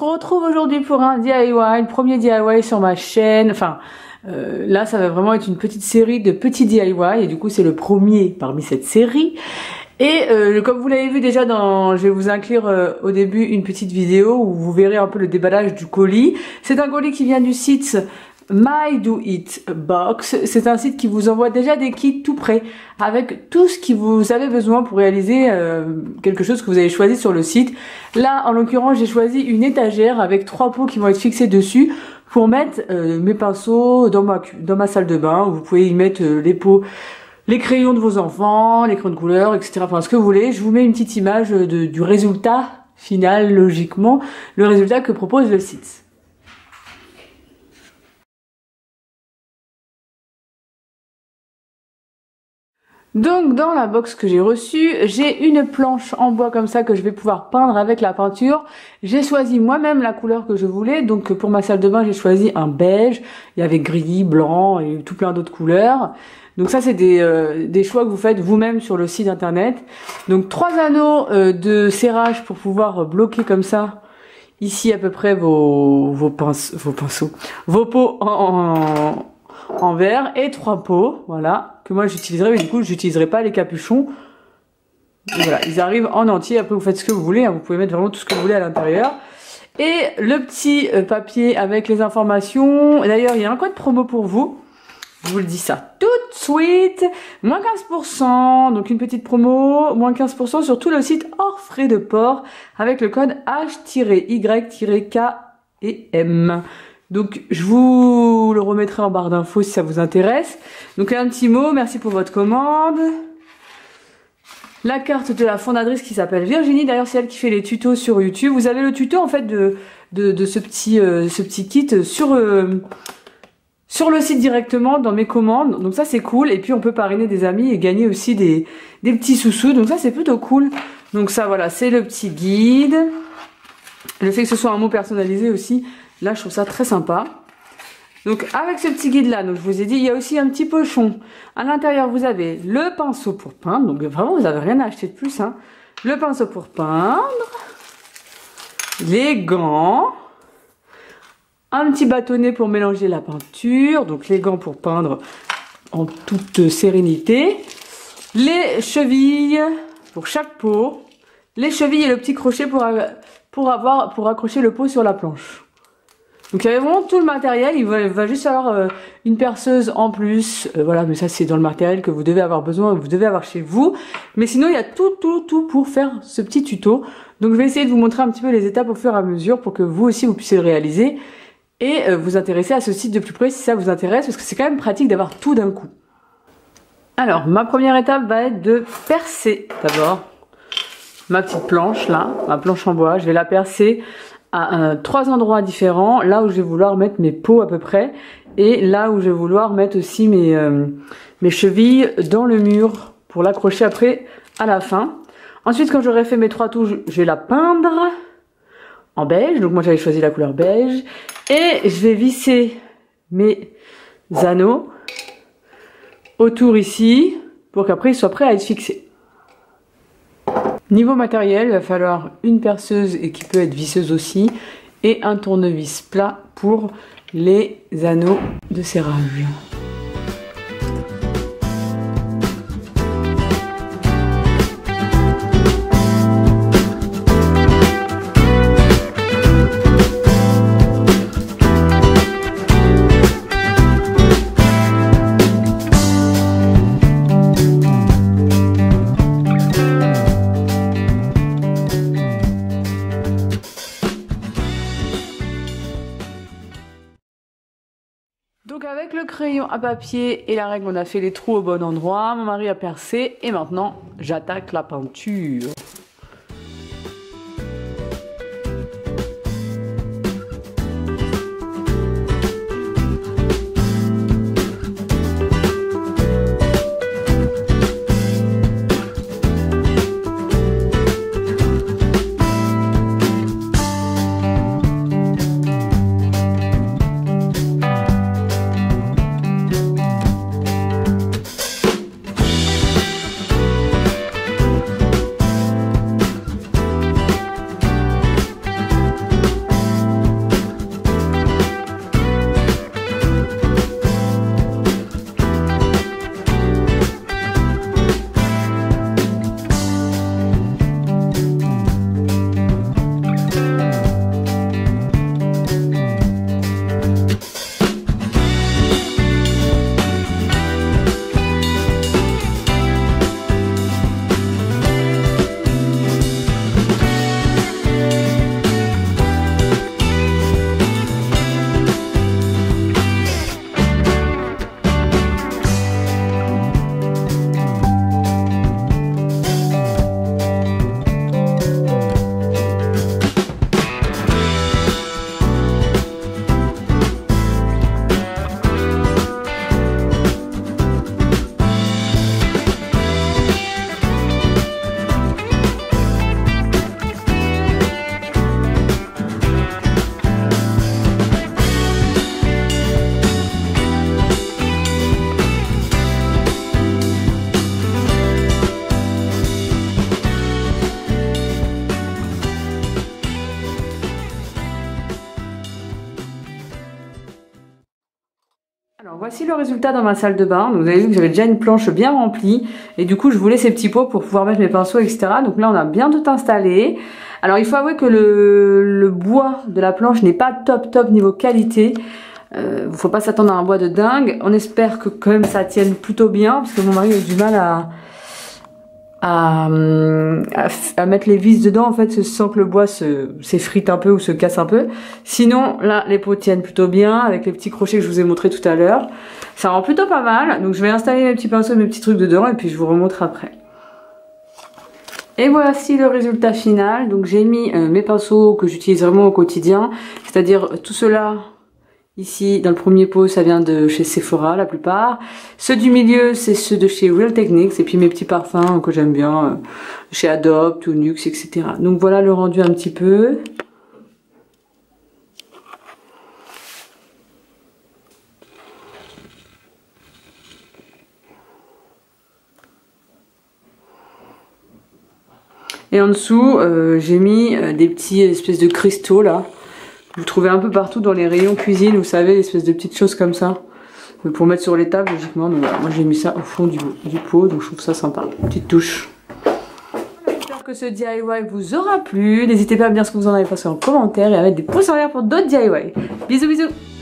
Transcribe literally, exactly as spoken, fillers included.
vous retrouve aujourd'hui pour un D I Y, le premier D I Y sur ma chaîne. Enfin, euh, là, ça va vraiment être une petite série de petits D I Y et du coup, c'est le premier parmi cette série. Et euh, comme vous l'avez vu déjà, dans, je vais vous inclure euh, au début une petite vidéo où vous verrez un peu le déballage du colis. C'est un colis qui vient du site My Do It Box. C'est un site qui vous envoie déjà des kits tout prêts avec tout ce que vous avez besoin pour réaliser euh, quelque chose que vous avez choisi sur le site. Là, en l'occurrence, j'ai choisi une étagère avec trois pots qui vont être fixés dessus pour mettre euh, mes pinceaux dans ma, dans ma salle de bain. Vous pouvez y mettre euh, les pots, les crayons de vos enfants, les crayons de couleur, et cetera. Enfin, ce que vous voulez. Je vous mets une petite image de, du résultat final, logiquement, le résultat que propose le site. Donc dans la box que j'ai reçue, j'ai une planche en bois comme ça que je vais pouvoir peindre avec la peinture. J'ai choisi moi-même la couleur que je voulais, donc pour ma salle de bain j'ai choisi un beige. Il y avait gris, blanc et tout plein d'autres couleurs. Donc ça c'est des, euh, des choix que vous faites vous-même sur le site internet. Donc trois anneaux euh, de serrage pour pouvoir bloquer comme ça ici à peu près vos, vos, pince, vos pinceaux, vos pots en... en en verre et trois pots, voilà, que moi j'utiliserai, mais du coup j'utiliserai pas les capuchons. Et voilà, ils arrivent en entier. Après vous faites ce que vous voulez, hein, vous pouvez mettre vraiment tout ce que vous voulez à l'intérieur. Et le petit euh, papier avec les informations. D'ailleurs il y a un code promo pour vous, je vous le dis ça tout de suite, moins quinze pour cent, donc une petite promo, moins quinze pour cent sur tout le site hors frais de port avec le code H Y K et M. Donc je vous le remettrai en barre d'infos si ça vous intéresse. Donc un petit mot, merci pour votre commande. La carte de la fondatrice qui s'appelle Virginie, d'ailleurs c'est elle qui fait les tutos sur YouTube. Vous avez le tuto en fait de, de, de ce, petit, euh, ce petit kit sur, euh, sur le site directement dans mes commandes. Donc ça c'est cool. Et puis on peut parrainer des amis et gagner aussi des, des petits sous-sous. Donc ça c'est plutôt cool. Donc ça voilà, c'est le petit guide. Le fait que ce soit un mot personnalisé aussi. Là, je trouve ça très sympa. Donc, avec ce petit guide-là, donc je vous ai dit, il y a aussi un petit pochon. À l'intérieur, vous avez le pinceau pour peindre. Donc, vraiment, vous n'avez rien à acheter de plus. Hein. Le pinceau pour peindre. Les gants. Un petit bâtonnet pour mélanger la peinture. Donc, les gants pour peindre en toute sérénité. Les chevilles pour chaque pot. Les chevilles et le petit crochet pour, pour, avoir, pour accrocher le pot sur la planche. Donc il y avait vraiment tout le matériel, il va, il va juste avoir euh, une perceuse en plus, euh, voilà, mais ça c'est dans le matériel que vous devez avoir besoin, que vous devez avoir chez vous. Mais sinon il y a tout, tout, tout pour faire ce petit tuto. Donc je vais essayer de vous montrer un petit peu les étapes au fur et à mesure pour que vous aussi vous puissiez le réaliser et euh, vous intéresser à ce site de plus près si ça vous intéresse, parce que c'est quand même pratique d'avoir tout d'un coup. Alors ma première étape va être de percer d'abord ma petite planche là, ma planche en bois, je vais la percer à euh, trois endroits différents, là où je vais vouloir mettre mes pots à peu près, et là où je vais vouloir mettre aussi mes, euh, mes chevilles dans le mur pour l'accrocher après à la fin. Ensuite, quand j'aurai fait mes trois touches, je vais la peindre en beige, donc moi j'avais choisi la couleur beige, et je vais visser mes anneaux autour ici pour qu'après ils soient prêts à être fixés. Niveau matériel, il va falloir une perceuse et qui peut être visseuse aussi et un tournevis plat pour les anneaux de serrage. Donc avec le crayon à papier et la règle, on a fait les trous au bon endroit, mon mari a percé et maintenant j'attaque la peinture. Alors voici le résultat dans ma salle de bain. Donc, vous avez vu que j'avais déjà une planche bien remplie et du coup je voulais ces petits pots pour pouvoir mettre mes pinceaux, et cetera. Donc là on a bien tout installé. Alors il faut avouer que le, le bois de la planche n'est pas top top niveau qualité. Euh, faut pas s'attendre à un bois de dingue. On espère que quand même ça tienne plutôt bien parce que mon mari a du mal à À, à, à mettre les vis dedans en fait sans que le bois se s'effrite un peu ou se casse un peu. Sinon là les pots tiennent plutôt bien avec les petits crochets que je vous ai montré tout à l'heure. Ça rend plutôt pas mal. Donc je vais installer mes petits pinceaux, mes petits trucs dedans et puis je vous remontre après. Et voici le résultat final. Donc j'ai mis euh, mes pinceaux que j'utilise vraiment au quotidien, c'est-à-dire tout cela. Ici, dans le premier pot, ça vient de chez Sephora, la plupart. Ceux du milieu, c'est ceux de chez Real Techniques. Et puis mes petits parfums que j'aime bien, euh, chez Adopt ou Nux, et cetera. Donc voilà le rendu un petit peu. Et en dessous, euh, j'ai mis euh, des petits espèces de cristaux là. Vous trouvez un peu partout dans les rayons cuisine, vous savez, des espèces de petites choses comme ça. Pour mettre sur les tables, logiquement. Donc voilà, moi j'ai mis ça au fond du, du pot, donc je trouve ça sympa. Petite touche. J'espère que ce D I Y vous aura plu. N'hésitez pas à me dire ce que vous en avez pensé en commentaire et à mettre des pouces en l'air pour d'autres D I Y. Bisous bisous.